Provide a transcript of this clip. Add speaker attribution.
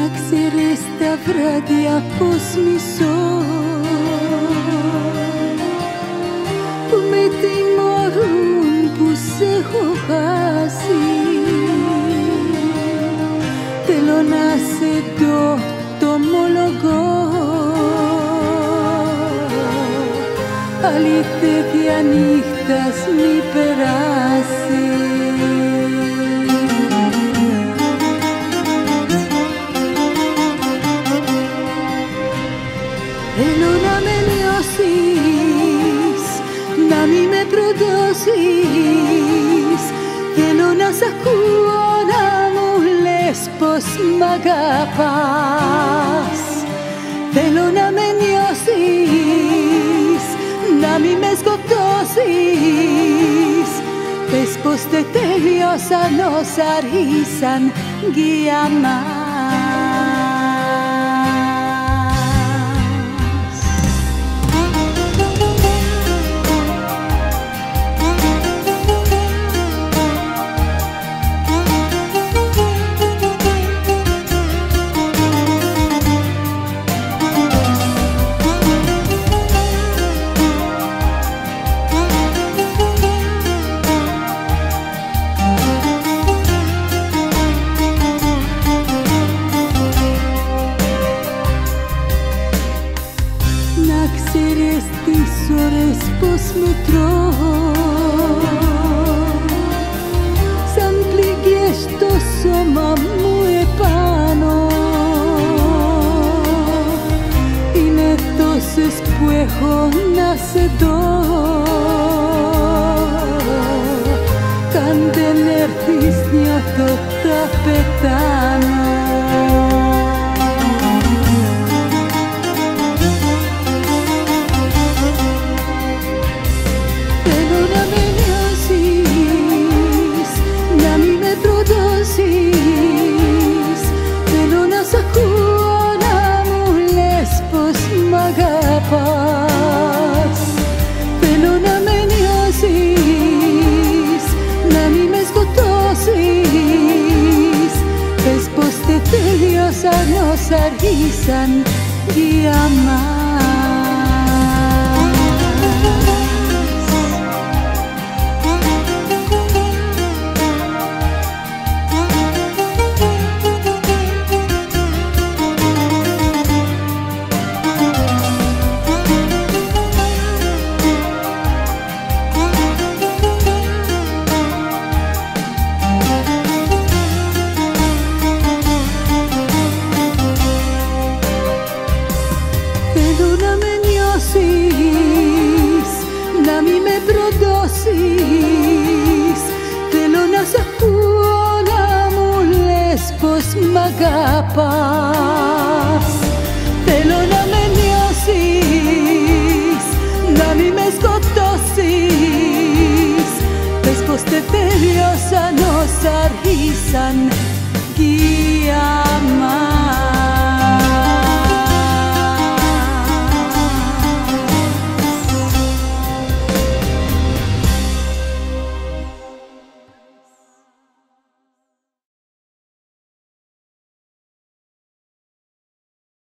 Speaker 1: ξέρεις τα βράδια πως μισώ, που με τιμωρούν που σ' έχω χάσει. Θέλω να σε δω, το ομολογώ, άλλη τέτοια νύχτας μη περάσει. Θέλω να με νιώσεις, να μη με προδώσεις. Θέλω να σ' ακούω να μου λες πως μ' αγαπάς. Θέλω να με νιώσεις, να μη με σκοτώσεις. Πες πως δεν τέλειωσαν όσα άρχισαν για μας. Να ξέρεις τις ώρες πως μετρώ, σαν πληγές στο σώμα μου επάνω. Είναι τόσες που έχω να σε δω, καν δεν έρθεις νιώθω θα πετάνω. Θέλω να σ' ακούω να μου λες πως μ' αγαπάς. Θέλω να με νιώσεις, να μη με σκοτώσεις. Πες πως δεν τέλειωσαν όσα άρχισαν για μας. Θέλω να με νιώσεις, να μη με προδώσεις. Θέλω να σ' ακούω να μου λες πως μ' αγαπάς. Θέλω να με νιώσεις, να μη με σκοτώσεις. Πες πως δεν τέλειωσαν όσα άρχισαν για